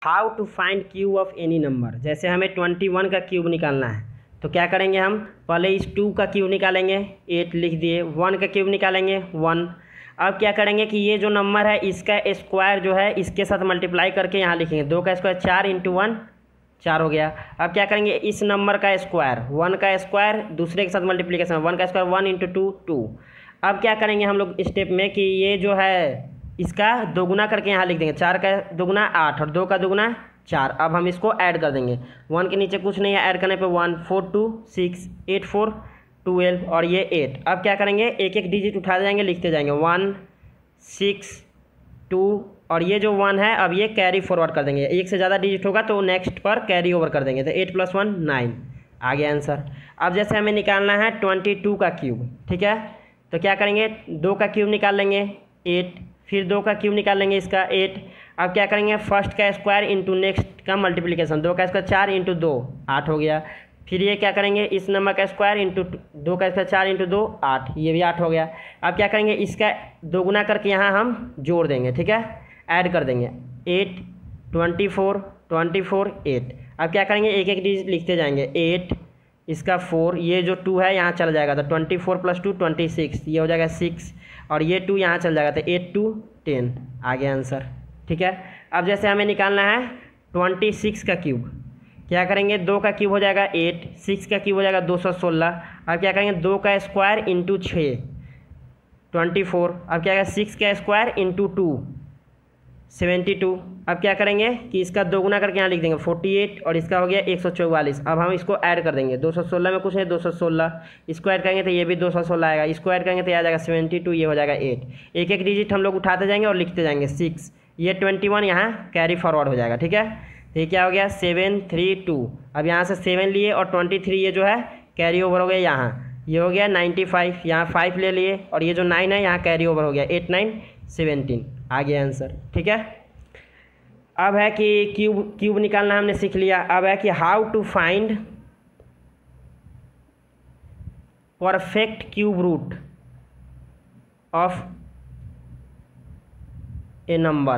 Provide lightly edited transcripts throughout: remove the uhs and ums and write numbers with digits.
How to find cube of any number. जैसे हमें 21 का क्यूब निकालना है तो क्या करेंगे, हम पहले इस 2 का क्यूब निकालेंगे, 8 लिख दिए। 1 का क्यूब निकालेंगे, 1। अब क्या करेंगे कि ये जो नंबर है इसका स्क्वायर जो है इसके साथ मल्टीप्लाई करके यहाँ लिखेंगे। 2 का स्क्वायर 4 इंटू 1 4 हो गया। अब क्या करेंगे, इस नंबर का स्क्वायर 1 का स्क्वायर दूसरे के साथ मल्टीप्लीकेशन 1 का स्क्वायर 1 इंटू 2 2। अब क्या करेंगे हम लोग स्टेप में कि ये जो है इसका दोगुना करके यहाँ लिख देंगे। 4 का दोगुना 8 और 2 का दोगुना 4। अब हम इसको ऐड कर देंगे। 1 के नीचे कुछ नहीं है, ऐड करने पे 1 4 2 6 8 4 12 और ये 8। अब क्या करेंगे, एक एक डिजिट उठा जाएंगे, लिखते जाएंगे 1 6 2 और ये जो 1 है अब ये कैरी फॉरवर्ड कर देंगे। एक से ज़्यादा डिजिट होगा तो नेक्स्ट पर कैरी ओवर कर देंगे। तो 8 + 1 9 आ गया आंसर। अब जैसे हमें निकालना है 22 का क्यूब, ठीक है, तो क्या करेंगे, 2 का क्यूब निकाल लेंगे 8, फिर 2 का क्यूब निकाल लेंगे इसका 8। अब क्या करेंगे, फर्स्ट का स्क्वायर इंटू नेक्स्ट का मल्टीप्लिकेशन। 2 का स्क्वायर 4 इंटू 2 8 हो गया। फिर ये क्या करेंगे, इस नंबर का स्क्वायर इंटू 2 का स्क्वायर 4 इंटू 2 8, ये भी 8 हो गया। अब क्या करेंगे, इसका दोगुना करके यहाँ हम जोड़ देंगे, ठीक है, ऐड कर देंगे 8 24 24 8। अब क्या करेंगे, एक एक डिजिट लिखते जाएंगे 8 इसका 4, ये जो 2 है यहाँ चल जाएगा तो 24 + 2 26, ये हो जाएगा 6 और ये 2 यहाँ चल जाएगा तो 8 2 10 आ गया आंसर, ठीक है। अब जैसे हमें निकालना है 26 का क्यूब, क्या करेंगे, 2 का क्यूब हो जाएगा 8, 6 का क्यूब हो जाएगा 216। अब क्या करेंगे, 2 का स्क्वायर इंटू 6 24। अब क्या करेंगे, 6 का स्क्वायर इंटू 2 72। अब क्या करेंगे कि इसका दोगुना करके यहाँ लिख देंगे 48 और इसका हो गया 144। अब हम इसको ऐड कर देंगे, 216 में कुछ है 216, इसको ऐड करेंगे तो ये भी 216 आएगा, इसको ऐड करेंगे तो आ जाएगा 72, ये हो जाएगा 8। एक एक डिजिट हम लोग उठाते जाएंगे और लिखते जाएंगे 6, ये 21 यहाँ कैरी फॉरवर्ड हो जाएगा, ठीक है। तो ये क्या हो गया 7 3 2। अब यहाँ से 7 लिए और 23 ये जो है कैरी ओवर हो गया, यहाँ ये हो गया 95, यहाँ 5 ले लिए और ये जो 9 है यहाँ कैरी ओवर हो गया 8 9 17 आ गया आंसर, ठीक है। अब है कि क्यूब निकालना हमने सीख लिया। अब है कि how to find perfect cube root of a number.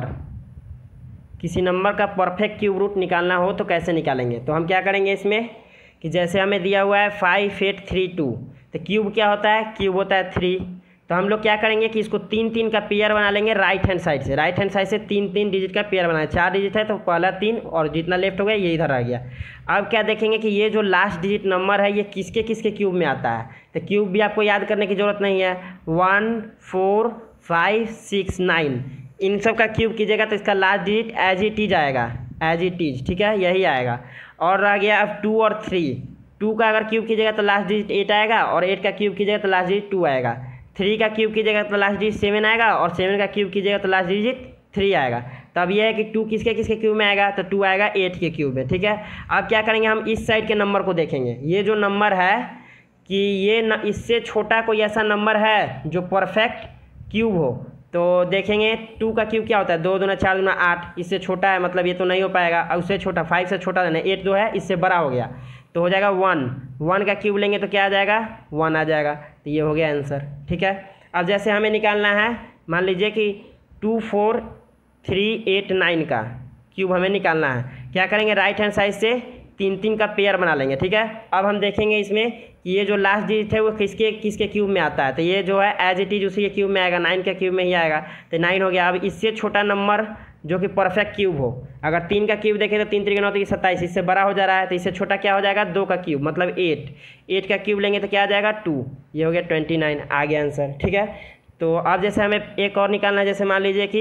किसी नंबर का परफेक्ट क्यूब रूट निकालना हो तो कैसे निकालेंगे। तो हम क्या करेंगे इसमें कि जैसे हमें दिया हुआ है 5 8 3 2, तो क्यूब क्या होता है, क्यूब होता है 3। तो हम लोग क्या करेंगे कि इसको 3 3 का पेयर बना लेंगे राइट हैंड साइड से। राइट हैंड साइड से 3 3 डिजिट का पेयर बनाए, 4 डिजिट है तो पहला 3 और जितना लेफ्ट हो गया ये इधर आ गया। अब क्या देखेंगे कि ये जो लास्ट डिजिट नंबर है ये किसके किसके क्यूब में आता है। तो क्यूब भी आपको याद करने की ज़रूरत नहीं है, 1 4 5 6 9 इन सब का क्यूब कीजिएगा तो इसका last digit as it is आएगा, एज इट इज, ठीक है, यही आएगा। और रह गया अब 2 और 3, 2 का अगर क्यूब कीजिएगा तो लास्ट डिजिट 8 आएगा और 8 का क्यूब कीजिएगा तो लास्ट डिजिट 2 आएगा। 3 का क्यूब कीजिएगा तो लास्ट डिजिट 7 आएगा और 7 का क्यूब कीजिएगा तो लास्ट डिजिट 3 आएगा। तब यह है कि 2 किसके किसके क्यूब में आएगा, तो 2 आएगा 8 के क्यूब में, ठीक है। अब क्या करेंगे, हम इस साइड के नंबर को देखेंगे। ये जो नंबर है कि ये इससे छोटा कोई ऐसा नंबर है जो परफेक्ट क्यूब हो, तो देखेंगे 2 का क्यूब क्या होता है, 2 दूना 4 दूना 8, इससे छोटा है मतलब ये तो नहीं हो पाएगा। और उससे छोटा 5 से छोटा देना, 8 जो है इससे बड़ा हो गया तो हो जाएगा 1। 1 का क्यूब लेंगे तो क्या आ जाएगा, 1 आ जाएगा। तो ये हो गया आंसर, ठीक है। अब जैसे हमें निकालना है, मान लीजिए कि 2 4 3 8 9 का क्यूब हमें निकालना है। क्या करेंगे, राइट हैंड साइड से 3 3 का पेयर बना लेंगे, ठीक है। अब हम देखेंगे इसमें कि ये जो लास्ट डिजिट है वो किसके किसके क्यूब में आता है। तो ये जो है एज इट इज उसी के क्यूब में आएगा, 9 के क्यूब में ही आएगा, तो 9 हो गया। अब इससे छोटा नंबर जो कि परफेक्ट क्यूब हो, अगर 3 का क्यूब देखें तो 3 3 9 तो ये 27, इससे बड़ा हो जा रहा है तो इससे छोटा क्या हो जाएगा, 2 का क्यूब मतलब 8। 8 का क्यूब लेंगे तो क्या आ जाएगा 2, ये हो गया 29 आ गया आंसर, ठीक है। तो अब जैसे हमें एक और निकालना है, जैसे मान लीजिए कि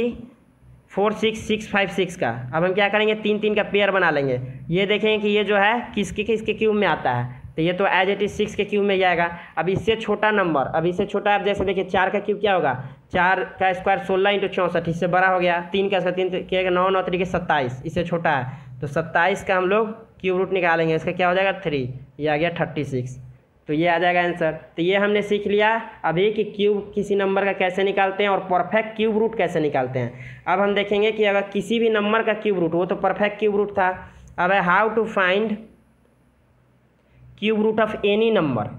4 6 6 5 6 का। अब हम क्या करेंगे, 3 3 का पेयर बना लेंगे। ये देखेंगे कि ये जो है किसके किसके क्यूब में आता है, तो ये तो एज इट इज 6 के क्यूब में ही आएगा। अब इससे छोटा नंबर, अब इससे छोटा आप जैसे देखिए 4 का क्यूब क्या होगा, 4 का स्क्वायर 16 इंटू 64, इससे बड़ा हो गया। 3 का स्क्वायर 3 क्या 9 9 3 27, इससे छोटा है तो 27 का हम लोग क्यूब रूट निकालेंगे, इसका क्या हो जाएगा 3, ये आ गया 36, तो ये आ जाएगा आंसर। तो ये हमने सीख लिया अभी कि क्यूब किसी नंबर का कैसे निकालते हैं और परफेक्ट क्यूब रूट कैसे निकालते हैं। अब हम देखेंगे कि अगर किसी भी नंबर का क्यूब रूट, वो तो परफेक्ट क्यूब रूट था, अब है how to find cube root of any number.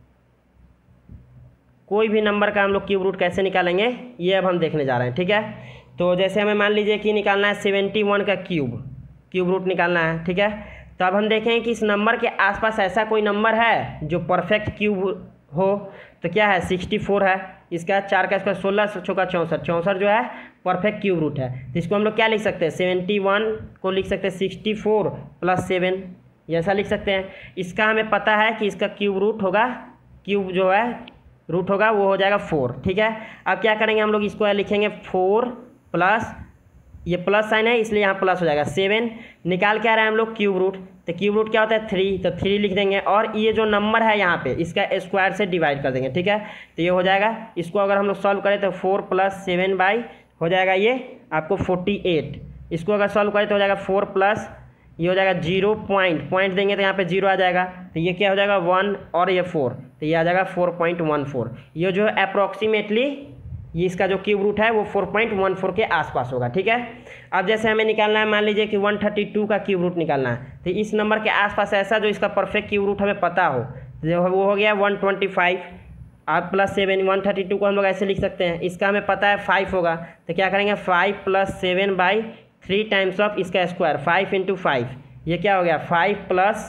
कोई भी नंबर का हम लोग क्यूब रूट कैसे निकालेंगे ये अब हम देखने जा रहे हैं, ठीक है। तो जैसे हमें मान लीजिए कि निकालना है 71 का क्यूब, क्यूब रूट निकालना है। ठीक है, तो अब हम देखें कि इस नंबर के आसपास ऐसा कोई नंबर है जो परफेक्ट क्यूब हो। तो क्या है, 64 है, इसका 4 का स्क्वायर 16 चौका 64, 64 जो है परफेक्ट क्यूब रूट है। तो इसको हम लोग क्या लिख सकते हैं, 71 को लिख सकते हैं 64 + 7, ऐसा लिख सकते हैं। इसका हमें पता है कि इसका क्यूब रूट होगा, क्यूब जो है रूट होगा वो हो जाएगा 4। ठीक है, अब क्या करेंगे हम लोग, इसको लिखेंगे 4 प्लस, ये प्लस साइन है इसलिए यहाँ प्लस हो जाएगा 7। निकाल के आ रहे हैं हम लोग क्यूब रूट, तो क्यूब रूट क्या होता है 3, तो 3 लिख देंगे और ये जो नंबर है यहाँ पे इसका स्क्वायर से डिवाइड कर देंगे। ठीक है, तो ये हो जाएगा, इसको अगर हम लोग सॉल्व करें तो 4 + 7 बाई हो जाएगा ये आपको 48। इसको अगर सॉल्व करें तो हो जाएगा 4 प्लस ये हो जाएगा 0 पॉइंट देंगे तो यहाँ पे 0 आ जाएगा, तो ये क्या हो जाएगा 1 और ये 4, तो ये आ जाएगा 4.14। ये जो अप्रॉक्सीमेटली ये इसका जो क्यूब रूट है वो 4.14 के आसपास होगा। ठीक है, अब जैसे हमें निकालना है, मान लीजिए कि 132 का क्यूब रूट निकालना है, तो इस नंबर के आसपास ऐसा जो इसका परफेक्ट क्यूब रूट हमें पता हो, जो वो हो गया 125। आप +7, 132 को हम लोग ऐसे लिख सकते हैं, इसका हमें पता है 5 होगा, तो क्या करेंगे 5 + 7 बाई 3 टाइम्स ऑफ इसका स्क्वायर, 5 × 5, ये क्या हो गया 5 +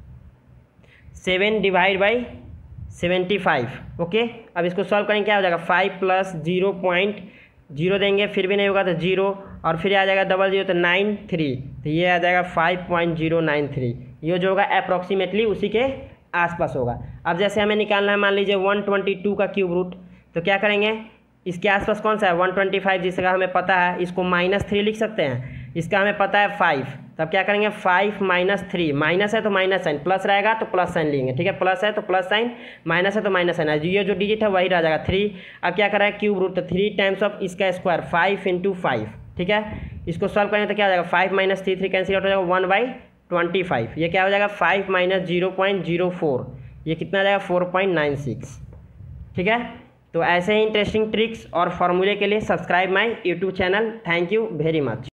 7 डिवाइड बाई 75। ओके, अब इसको सॉल्व करेंगे क्या हो जाएगा 5 + 0.0 देंगे फिर भी नहीं होगा तो 0, और फिर आ जाएगा 00 तो 93, तो ये आ जाएगा 5.093। ये जो होगा अप्रॉक्सीमेटली उसी के आसपास होगा। अब जैसे हमें निकालना है मान लीजिए 122 का क्यूब रूट, तो क्या करेंगे, इसके आसपास कौन सा है 125, जिसका हमें पता है, इसको -3 लिख सकते हैं, इसका हमें पता है 5, तब क्या करेंगे 5 - 3, माइनस है तो माइनस साइन, प्लस रहेगा तो प्लस साइन लेंगे। ठीक है, प्लस है तो प्लस साइन, माइनस है तो माइनस साइन, ये जो डिजिट है वही रह जाएगा 3। अब क्या कर रहा है क्यूब रूट, तो 3 टाइम्स ऑफ इसका स्क्वायर 5 × 5। ठीक है, इसको सॉल्व करेंगे तो क्या हो जाएगा 5 - 3, 3 कैंसिल आउट हो जाएगा 1/25। ये क्या हो जाएगा 5 - 0.04, ये कितना आ जाएगा 4.96। ठीक है, तो ऐसे ही इंटरेस्टिंग ट्रिक्स और फॉर्मूले के लिए subscribe my YouTube channel. Thank you very much.